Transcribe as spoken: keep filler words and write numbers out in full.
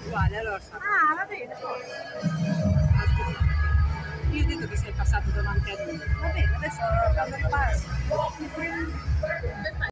uguale, allora sa. Ah, va bene. Io ho detto che sei passato davanti a lui. Va bene, adesso quando ripasso.